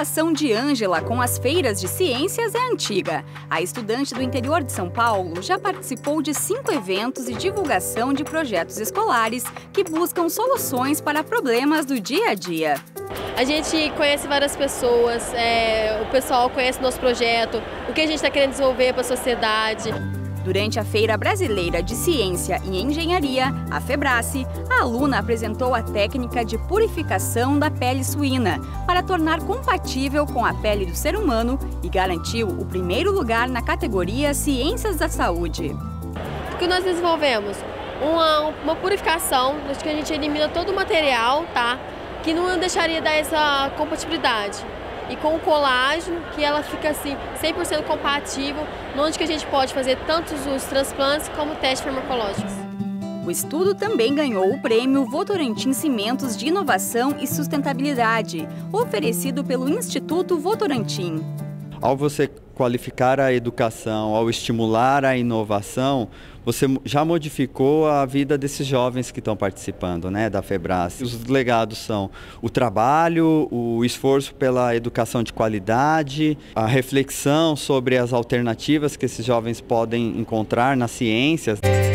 relação de Ângela com as feiras de ciências é antiga. A estudante do interior de São Paulo já participou de 5 eventos de divulgação de projetos escolares que buscam soluções para problemas do dia a dia. A gente conhece várias pessoas, o pessoal conhece nosso projeto, o que a gente está querendo desenvolver para a sociedade. Durante a Feira Brasileira de Ciência e Engenharia, a FEBRACE, a aluna apresentou a técnica de purificação da pele suína para tornar compatível com a pele do ser humano e garantiu o primeiro lugar na categoria Ciências da Saúde. O que nós desenvolvemos? Uma purificação, onde a gente elimina todo o material, tá? Que não deixaria dar essa compatibilidade. E com o colágeno, que ela fica assim 100% compatível, onde que a gente pode fazer tanto os transplantes como testes farmacológicos. O estudo também ganhou o prêmio Votorantim Cimentos de Inovação e Sustentabilidade, oferecido pelo Instituto Votorantim. Ao você qualificar a educação, ao estimular a inovação, você já modificou a vida desses jovens que estão participando, né, da FEBRACE. Os legados são o trabalho, o esforço pela educação de qualidade, a reflexão sobre as alternativas que esses jovens podem encontrar nas ciências.